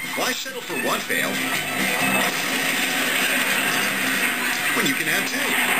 Why settle for one fail when you can have two?